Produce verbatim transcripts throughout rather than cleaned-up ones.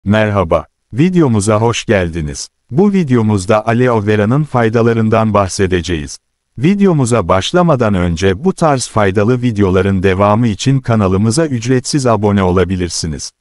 Merhaba, videomuza hoş geldiniz. Bu videomuzda aloe vera'nın faydalarından bahsedeceğiz. Videomuza başlamadan önce bu tarz faydalı videoların devamı için kanalımıza ücretsiz abone olabilirsiniz.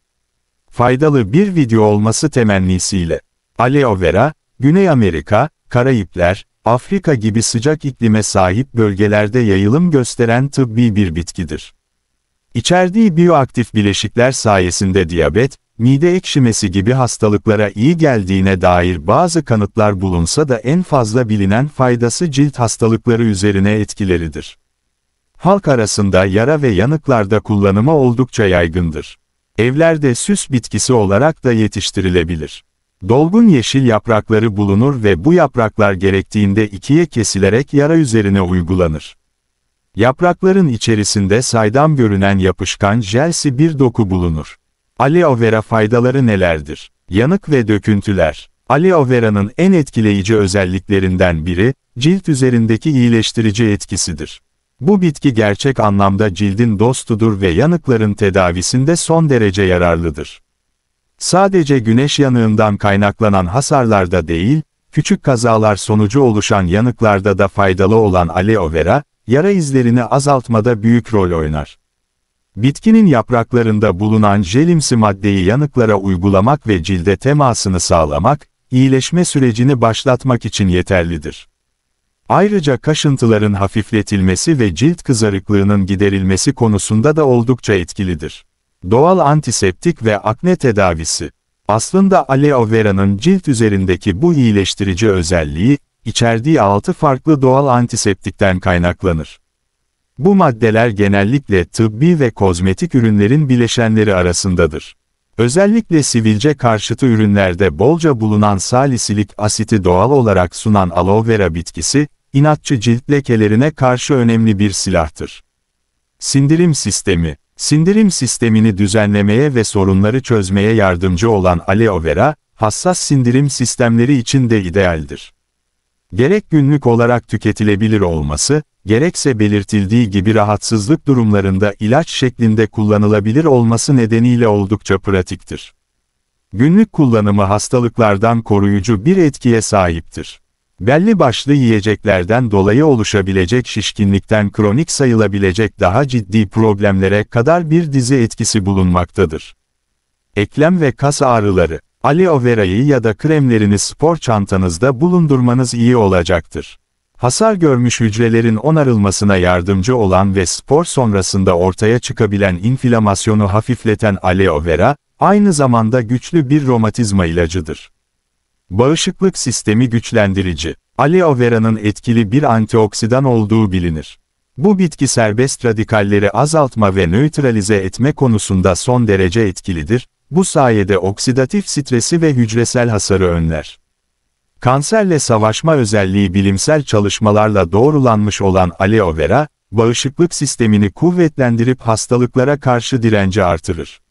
Faydalı bir video olması temennisiyle. Aloe vera, Güney Amerika, Karayipler, Afrika gibi sıcak iklime sahip bölgelerde yayılım gösteren tıbbi bir bitkidir. İçerdiği biyoaktif bileşikler sayesinde diyabet, mide ekşimesi gibi hastalıklara iyi geldiğine dair bazı kanıtlar bulunsa da en fazla bilinen faydası cilt hastalıkları üzerine etkileridir. Halk arasında yara ve yanıklarda kullanımı oldukça yaygındır. Evlerde süs bitkisi olarak da yetiştirilebilir. Dolgun yeşil yaprakları bulunur ve bu yapraklar gerektiğinde ikiye kesilerek yara üzerine uygulanır. Yaprakların içerisinde saydam görünen yapışkan jelsi bir doku bulunur. Aloe vera faydaları nelerdir? Yanık ve döküntüler. Aloe vera'nın en etkileyici özelliklerinden biri, cilt üzerindeki iyileştirici etkisidir. Bu bitki gerçek anlamda cildin dostudur ve yanıkların tedavisinde son derece yararlıdır. Sadece güneş yanığından kaynaklanan hasarlarda değil, küçük kazalar sonucu oluşan yanıklarda da faydalı olan aloe vera, yara izlerini azaltmada büyük rol oynar. Bitkinin yapraklarında bulunan jelimsi maddeyi yanıklara uygulamak ve cilde temasını sağlamak, iyileşme sürecini başlatmak için yeterlidir. Ayrıca kaşıntıların hafifletilmesi ve cilt kızarıklığının giderilmesi konusunda da oldukça etkilidir. Doğal antiseptik ve akne tedavisi. Aslında aloe vera'nın cilt üzerindeki bu iyileştirici özelliği, içerdiği altı farklı doğal antiseptikten kaynaklanır. Bu maddeler genellikle tıbbi ve kozmetik ürünlerin bileşenleri arasındadır. Özellikle sivilce karşıtı ürünlerde bolca bulunan salisilik asiti doğal olarak sunan aloe vera bitkisi, inatçı cilt lekelerine karşı önemli bir silahtır. Sindirim sistemi. Sindirim sistemini düzenlemeye ve sorunları çözmeye yardımcı olan aloe vera, hassas sindirim sistemleri için de idealdir. Gerek günlük olarak tüketilebilir olması, gerekse belirtildiği gibi rahatsızlık durumlarında ilaç şeklinde kullanılabilir olması nedeniyle oldukça pratiktir. Günlük kullanımı hastalıklardan koruyucu bir etkiye sahiptir. Belli başlı yiyeceklerden dolayı oluşabilecek şişkinlikten kronik sayılabilecek daha ciddi problemlere kadar bir dizi etkisi bulunmaktadır. Eklem ve kas ağrıları. Aloe vera'yı ya da kremlerini spor çantanızda bulundurmanız iyi olacaktır. Hasar görmüş hücrelerin onarılmasına yardımcı olan ve spor sonrasında ortaya çıkabilen inflamasyonu hafifleten aloe vera, aynı zamanda güçlü bir romatizma ilacıdır. Bağışıklık sistemi güçlendirici. Aloe vera'nın etkili bir antioksidan olduğu bilinir. Bu bitki serbest radikalleri azaltma ve nötralize etme konusunda son derece etkilidir. Bu sayede oksidatif stresi ve hücresel hasarı önler. Kanserle savaşma özelliği bilimsel çalışmalarla doğrulanmış olan aloe vera, bağışıklık sistemini kuvvetlendirip hastalıklara karşı direnci artırır.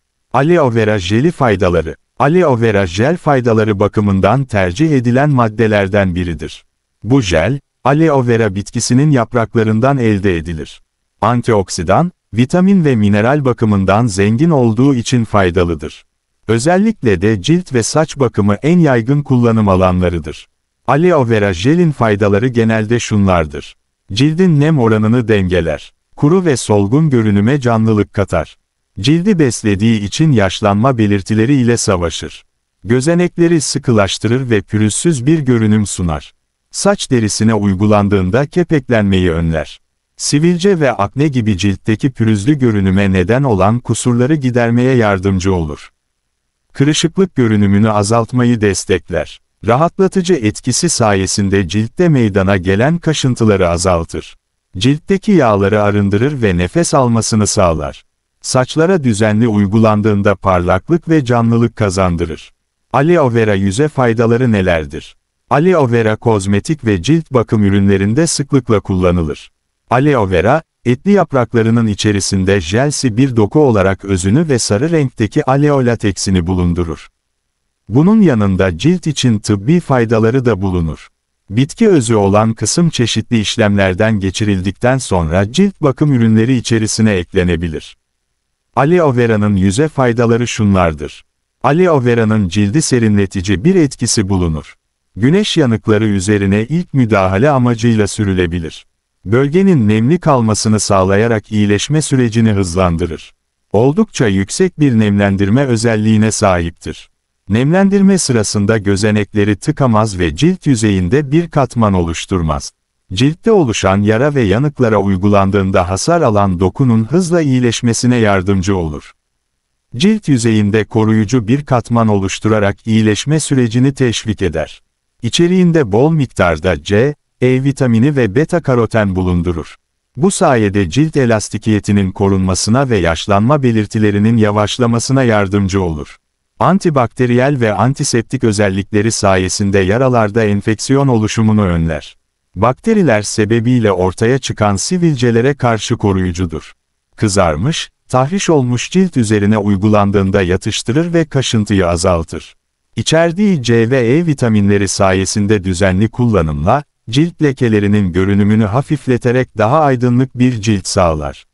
Aloe vera jeli faydaları. Aloe vera jel faydaları bakımından tercih edilen maddelerden biridir. Bu jel, aloe vera bitkisinin yapraklarından elde edilir. Antioksidan, vitamin ve mineral bakımından zengin olduğu için faydalıdır. Özellikle de cilt ve saç bakımı en yaygın kullanım alanlarıdır. Aloe vera jelin faydaları genelde şunlardır. Cildin nem oranını dengeler. Kuru ve solgun görünüme canlılık katar. Cildi beslediği için yaşlanma belirtileri ile savaşır. Gözenekleri sıkılaştırır ve pürüzsüz bir görünüm sunar. Saç derisine uygulandığında kepeklenmeyi önler. Sivilce ve akne gibi ciltteki pürüzlü görünüme neden olan kusurları gidermeye yardımcı olur. Kırışıklık görünümünü azaltmayı destekler. Rahatlatıcı etkisi sayesinde ciltte meydana gelen kaşıntıları azaltır. Ciltteki yağları arındırır ve nefes almasını sağlar. Saçlara düzenli uygulandığında parlaklık ve canlılık kazandırır. Aloe vera yüze faydaları nelerdir? Aloe vera kozmetik ve cilt bakım ürünlerinde sıklıkla kullanılır. Aloe vera, etli yapraklarının içerisinde jelsi bir doku olarak özünü ve sarı renkteki aloe lateksini bulundurur. Bunun yanında cilt için tıbbi faydaları da bulunur. Bitki özü olan kısım çeşitli işlemlerden geçirildikten sonra cilt bakım ürünleri içerisine eklenebilir. Aloe vera'nın yüze faydaları şunlardır. Aloe vera'nın cildi serinletici bir etkisi bulunur. Güneş yanıkları üzerine ilk müdahale amacıyla sürülebilir. Bölgenin nemli kalmasını sağlayarak iyileşme sürecini hızlandırır. Oldukça yüksek bir nemlendirme özelliğine sahiptir. Nemlendirme sırasında gözenekleri tıkamaz ve cilt yüzeyinde bir katman oluşturmaz. Ciltte oluşan yara ve yanıklara uygulandığında hasar alan dokunun hızla iyileşmesine yardımcı olur. Cilt yüzeyinde koruyucu bir katman oluşturarak iyileşme sürecini teşvik eder. İçeriğinde bol miktarda C, E vitamini ve beta karoten bulundurur. Bu sayede cilt elastikiyetinin korunmasına ve yaşlanma belirtilerinin yavaşlamasına yardımcı olur. Antibakteriyel ve antiseptik özellikleri sayesinde yaralarda enfeksiyon oluşumunu önler. Bakteriler sebebiyle ortaya çıkan sivilcelere karşı koruyucudur. Kızarmış, tahriş olmuş cilt üzerine uygulandığında yatıştırır ve kaşıntıyı azaltır. İçerdiği C ve E vitaminleri sayesinde düzenli kullanımla, cilt lekelerinin görünümünü hafifleterek daha aydınlık bir cilt sağlar.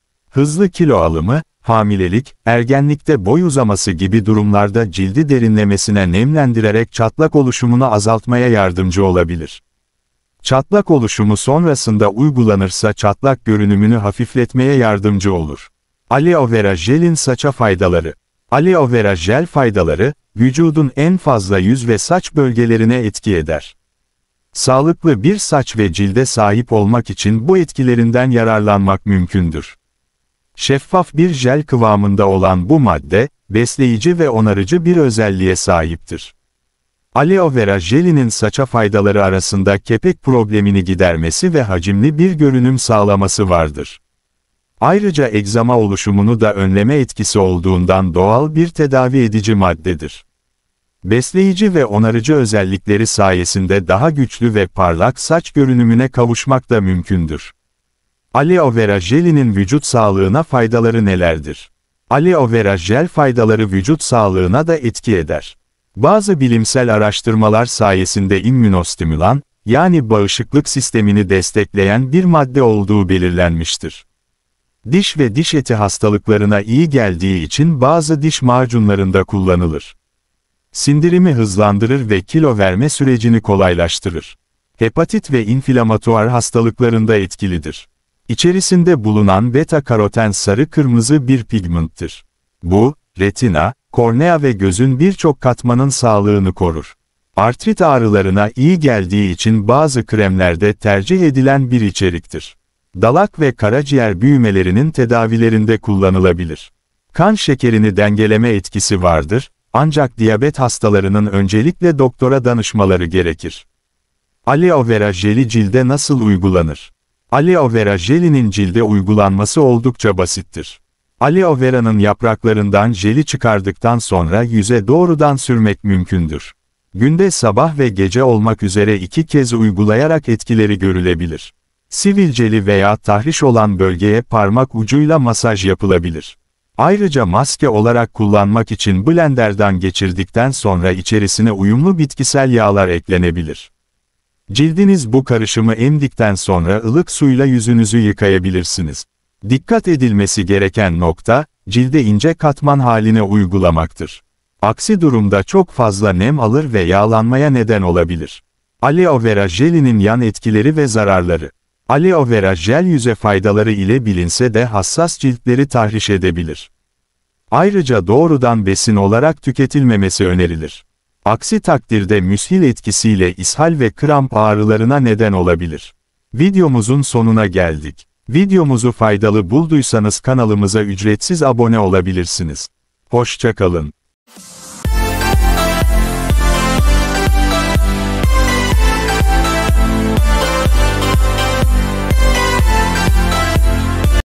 Hızlı kilo alımı, hamilelik, ergenlikte boy uzaması gibi durumlarda cildi derinlemesine nemlendirerek çatlak oluşumunu azaltmaya yardımcı olabilir. Çatlak oluşumu sonrasında uygulanırsa çatlak görünümünü hafifletmeye yardımcı olur. Aloe vera jelin saça faydaları. Aloe vera jel faydaları, vücudun en fazla yüz ve saç bölgelerine etki eder. Sağlıklı bir saç ve cilde sahip olmak için bu etkilerinden yararlanmak mümkündür. Şeffaf bir jel kıvamında olan bu madde, besleyici ve onarıcı bir özelliğe sahiptir. Aloe vera jelinin saça faydaları arasında kepek problemini gidermesi ve hacimli bir görünüm sağlaması vardır. Ayrıca egzama oluşumunu da önleme etkisi olduğundan doğal bir tedavi edici maddedir. Besleyici ve onarıcı özellikleri sayesinde daha güçlü ve parlak saç görünümüne kavuşmak da mümkündür. Aloe vera jelinin vücut sağlığına faydaları nelerdir? Aloe vera jel faydaları vücut sağlığına da etki eder. Bazı bilimsel araştırmalar sayesinde immünostimülan, yani bağışıklık sistemini destekleyen bir madde olduğu belirlenmiştir. Diş ve diş eti hastalıklarına iyi geldiği için bazı diş macunlarında kullanılır. Sindirimi hızlandırır ve kilo verme sürecini kolaylaştırır. Hepatit ve inflamatuar hastalıklarında etkilidir. İçerisinde bulunan beta karoten sarı-kırmızı bir pigmenttir. Bu, retina, kornea ve gözün birçok katmanın sağlığını korur. Artrit ağrılarına iyi geldiği için bazı kremlerde tercih edilen bir içeriktir. Dalak ve karaciğer büyümelerinin tedavilerinde kullanılabilir. Kan şekerini dengeleme etkisi vardır, ancak diyabet hastalarının öncelikle doktora danışmaları gerekir. Aloe vera jeli cilde nasıl uygulanır? Aloe vera jelinin cilde uygulanması oldukça basittir. Aloe vera'nın yapraklarından jeli çıkardıktan sonra yüze doğrudan sürmek mümkündür. Günde sabah ve gece olmak üzere iki kez uygulayarak etkileri görülebilir. Sivilceli veya tahriş olan bölgeye parmak ucuyla masaj yapılabilir. Ayrıca maske olarak kullanmak için blenderdan geçirdikten sonra içerisine uyumlu bitkisel yağlar eklenebilir. Cildiniz bu karışımı emdikten sonra ılık suyla yüzünüzü yıkayabilirsiniz. Dikkat edilmesi gereken nokta, cilde ince katman haline uygulamaktır. Aksi durumda çok fazla nem alır ve yağlanmaya neden olabilir. Aloe vera jelinin yan etkileri ve zararları. Aloe vera jel yüze faydaları ile bilinse de hassas ciltleri tahriş edebilir. Ayrıca doğrudan besin olarak tüketilmemesi önerilir. Aksi takdirde müshil etkisiyle ishal ve kramp ağrılarına neden olabilir. Videomuzun sonuna geldik. Videomuzu faydalı bulduysanız kanalımıza ücretsiz abone olabilirsiniz. Hoşça kalın.